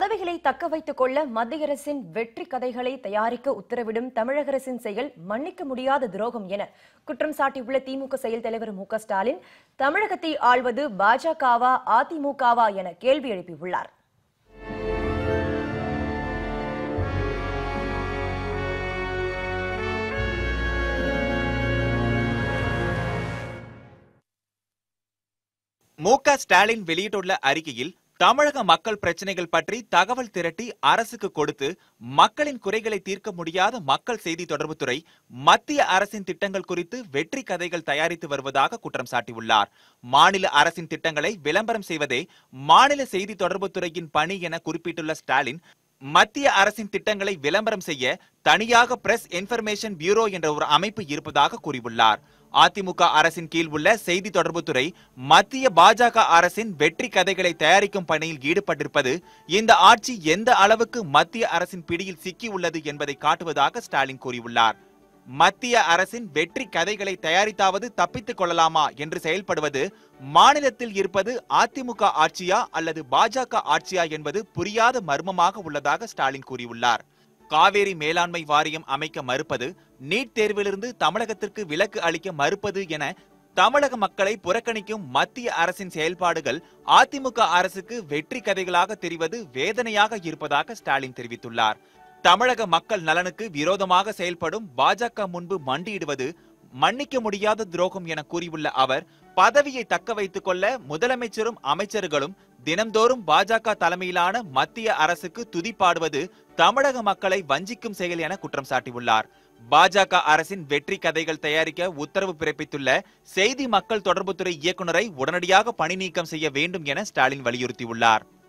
பதவிகளை தக்க வைத்துக் கொள்ள மத்திய அரசின் வெற்றி கதைகளை தயாரிக்க உத்தரவிடும் தமிழக அரசின் செயல் மன்னிக்க முடியாத துரோகம் என குற்றம் சாட்டியுள்ள திமுக செயல் தலைவர் மு க ஸ்டாலின் தமிழகத்தை ஆள்வது பாஜகவா அதிமுகவா என கேள்வி எழுப்பியுள்ளார். மு க ஸ்டாலின் வெளியிட்டுள்ள அறிக்கையில் தமிழக மக்கள் பிரச்சனைகள் பற்றி தகவல் திரட்டி அரசுக்கு கொடுத்து மக்களின் குறைகளை தீர்க்க முடியாத மக்கள் செய்தி தொடர்புத்துறை மத்திய அரசின் திட்டங்கள் குறித்து வெற்றி கதைகள் தயாரித்து வருவதாக குற்றம் சாட்டியுள்ளார். மாநில அரசின் திட்டங்களை விளம்பரம் செய்வதே மாநில செய்தி தொடர்புத்துறையின் பணி என குறிப்பிட்டுள்ள ஸ்டாலின், மத்திய அரசின் திட்டங்களை விளம்பரம் செய்ய தனியாக பிரஸ் இன்ஃபர்மேஷன் பியூரோ என்ற ஒரு அமைப்பு இருப்பதாக கூறியுள்ளார். அதிமுக அரசின் கீழ் உள்ள செய்தி தொடர்புத்துறை மத்திய பாஜக அரசின் வெற்றி கதைகளை தயாரிக்கும் பணியில் ஈடுபட்டிருப்பது இந்த ஆட்சி எந்த அளவுக்கு மத்திய அரசின் பிடியில் சிக்கியுள்ளது என்பதை காட்டுவதாக ஸ்டாலின் கூறியுள்ளார். மத்திய அரசின் வெற்றி கதைகளை தயாரித்தாவது தப்பித்துக் கொள்ளலாமா என்று செயல்படுவது மாநிலத்தில் இருப்பது அதிமுக ஆட்சியா அல்லது பாஜக ஆட்சியா என்பது புரியாத மர்மமாக உள்ளதாக ஸ்டாலின் கூறியுள்ளார். காவேரி மேலாண்மை வாரியம் அமைக்க மறுப்பது, நீட் தேர்விலிருந்து தமிழகத்திற்கு விலக்கு அளிக்க மறுப்பது என தமிழக மக்களை புறக்கணிக்கும் மத்திய அரசின் செயல்பாடுகள் அதிமுக அரசுக்கு வெற்றி கதைகளாக தெரிவது வேதனையாக இருப்பதாக ஸ்டாலின் தெரிவித்துள்ளார். தமிழக மக்கள் நலனுக்கு விரோதமாக செயல்படும் பாஜக முன்பு மண்டியிடுவது மன்னிக்க முடியாத துரோகம் என கூறியுள்ள அவர், பதவியை தக்க வைத்துக் கொள்ள முதலமைச்சரும் அமைச்சர்களும் தினம்தோறும் பாஜக தலைமையிலான மத்திய அரசுக்கு துதிப்பாடுவது தமிழக மக்களை வஞ்சிக்கும் செயல் என குற்றம் சாட்டியுள்ளார். பாஜக அரசின் வெற்றி கதைகள் தயாரிக்க உத்தரவு பிறப்பித்துள்ள செய்தி மக்கள் தொடர்புத்துறை இயக்குநரை உடனடியாக பணி நீக்கம் செய்ய வேண்டும் என ஸ்டாலின் வலியுறுத்தியுள்ளார்.